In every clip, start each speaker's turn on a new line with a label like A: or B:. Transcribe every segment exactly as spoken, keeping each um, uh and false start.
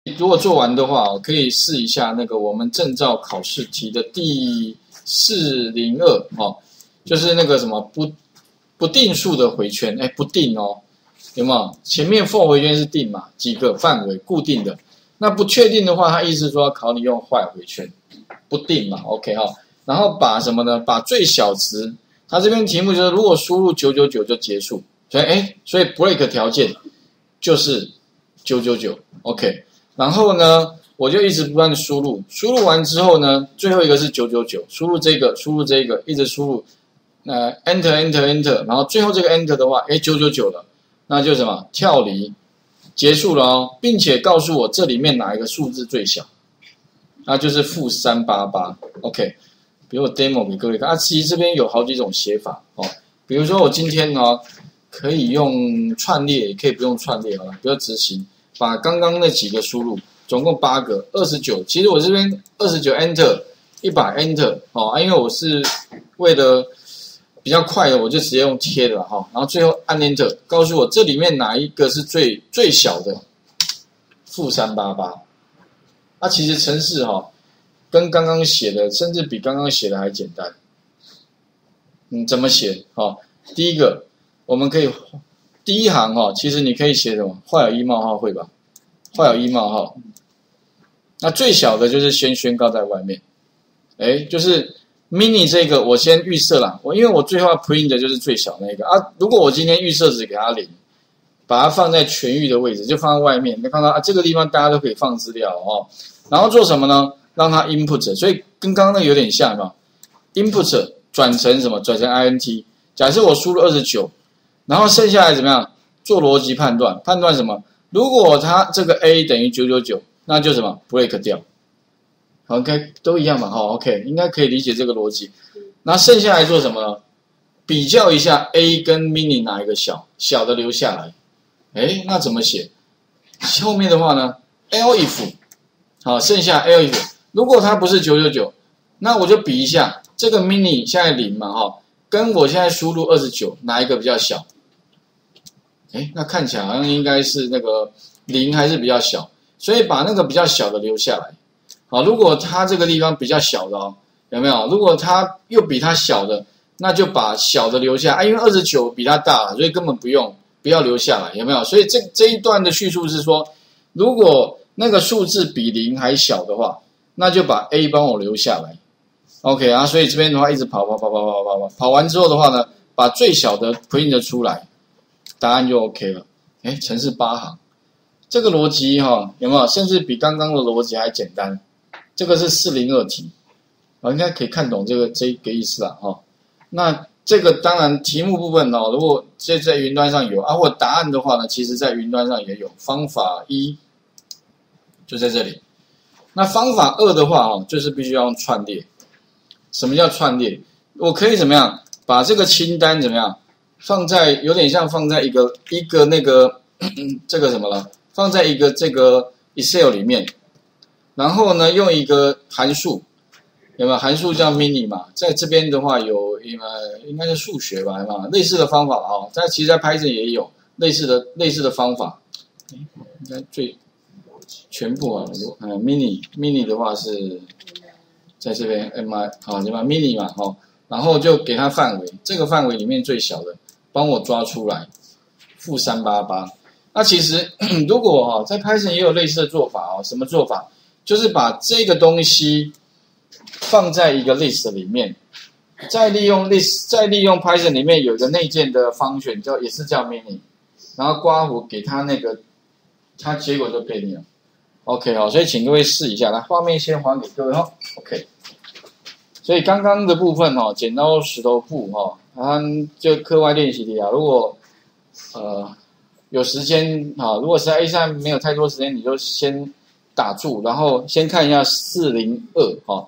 A: 如果做完的话，可以试一下那个我们证照考试题的第四零二哦，就是那个什么不不定数的回圈，哎，不定哦，有没有？前面 for 回圈是定嘛，几个范围固定的，那不确定的话，它意思说要考你用坏回圈，不定嘛 ，OK 哈、哦，然后把什么呢？把最小值，它这边题目就是如果输入九九九就结束，所以哎，所以 break 条件就是九九九 ，OK。然后呢，我就一直不断的输入，输入完之后呢，最后一个是九九九，输入这个，输入这个，一直输入，呃 ，enter enter enter， 然后最后这个 enter 的话，哎，九九九了，那就什么跳离，结束了哦，并且告诉我这里面哪一个数字最小，那就是负三八八 ，OK。比如我 demo 给各位看，啊，其实这边有好几种写法哦，比如说我今天呢，可以用串列，也可以不用串列，好了，不要执行。把刚刚那几个输入，总共八个，二十九。其实我这边二十九 enter， 一百 enter 哦，啊，因为我是为了比较快的，我就直接用贴的了哈、哦。然后最后按 enter， 告诉我这里面哪一个是最最小的，负三八八。那、啊、其实程式哈、哦，跟刚刚写的，甚至比刚刚写的还简单。嗯，怎么写？哦，第一个我们可以。第一行哈、哦，其实你可以写什么？画有一冒号会吧？画有一冒号。那最小的就是先宣告在外面，哎，就是 mini 这个我先预设啦，我因为我最后要 print 的就是最小那个啊。如果我今天预设值给它零，把它放在全域的位置，就放在外面，你看到啊这个地方大家都可以放资料哦。然后做什么呢？让它 input， 所以跟刚刚那个有点像嘛。input 转成什么？转成 int。假设我输入二十九。然后剩下来怎么样做逻辑判断？判断什么？如果它这个 a 等于九九九，那就什么 break 掉。OK， 都一样嘛，哈 ，OK， 应该可以理解这个逻辑。那剩下来做什么呢？比较一下 a 跟 mini 哪一个小，小的留下来。哎，那怎么写？后面的话呢 ？elif， 好，剩下 elif， 如果它不是九九九，那我就比一下这个 mini 现在零嘛，哈，跟我现在输入二十九，哪一个比较小？哎，那看起来好像应该是那个零还是比较小，所以把那个比较小的留下来。好，如果它这个地方比较小的哦，有没有？如果它又比它小的，那就把小的留下。啊，因为二十九比它大，所以根本不用，不要留下来，有没有？所以这这一段的叙述是说，如果那个数字比零还小的话，那就把 a 帮我留下来。OK 啊，所以这边的话一直跑跑跑跑跑跑跑，跑完之后的话呢，把最小的 print 出来。答案就 OK 了，哎，程式八行，这个逻辑哈、哦、有没有？甚至比刚刚的逻辑还简单。这个是四零二题，啊，应该可以看懂这个这个意思了哈、哦。那这个当然题目部分哦，如果这在云端上有啊，或答案的话呢，其实在云端上也有。方法一就在这里。那方法二的话哦，就是必须要用串列。什么叫串列？我可以怎么样把这个清单怎么样？放在有点像放在一个一个那个这个什么了，放在一个这个 Excel 里面，然后呢用一个函数，有没有函数叫 mini 嘛？在这边的话有呃应该是数学吧，有类似的方法啊、哦，在其实在 Python 也有类似的类似的方法，应该最全部啊，呃 mini mini 的话是在这边 mi 好对吧 mini 嘛哈、哦，然后就给它范围，这个范围里面最小的。帮我抓出来，负三八八。那其实如果哈、哦，在 Python 也有类似的做法哦，什么做法？就是把这个东西放在一个 list 里面，再利用 list， 再利用 Python 里面有一个内建的function叫也是叫 mini， 然后刮胡给它那个，它结果就给你了。OK 好，所以请各位试一下，来画面先还给各位哈、哦。OK， 所以刚刚的部分哈、哦，剪刀石头布哈。啊，就课外练习题啊。如果呃有时间啊，如果实在 A 三没有太多时间，你就先打住，然后先看一下四零二哈。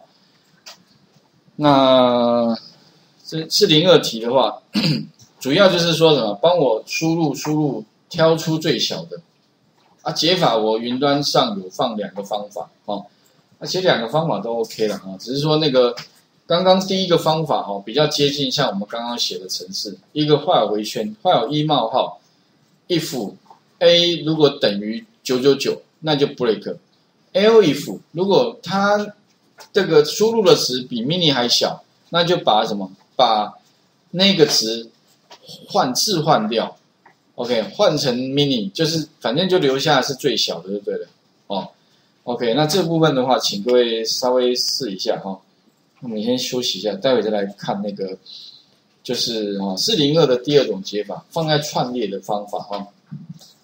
A: 那这四零二题的话，主要就是说什么？帮我输入输入，挑出最小的。啊，解法我云端上有放两个方法哦，而且两个方法都 OK 了啊，只是说那个。刚刚第一个方法哈、哦、比较接近像我们刚刚写的程式，一个画有回圈，画有一冒号 ，if a 如果等于九九九， 那就 break。else if 如果它这个输入的值比 mini 还小，那就把什么？把那个值换置换掉。OK， 换成 mini， 就是反正就留下是最小的就对了。哦 ，OK， 那这部分的话，请各位稍微试一下哈、哦。我们先休息一下，待会再来看那个，就是啊四零二的第二种解法，放在串列的方法哈、哦。